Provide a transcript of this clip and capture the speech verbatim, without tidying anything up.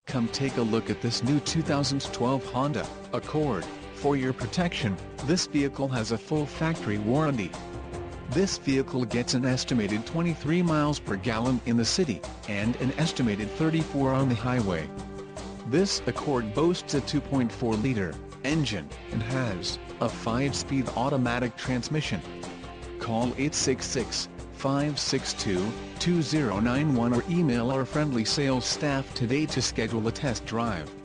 Come take a look at this new two thousand twelve Honda Accord. For your protection, this vehicle has a full factory warranty. This vehicle gets an estimated twenty-three miles per gallon in the city, and an estimated thirty-four on the highway. This Accord boasts a two point four liter engine, and has a five speed automatic transmission. Call eight six six, five six two, two zero nine one or email our friendly sales staff today to schedule a test drive.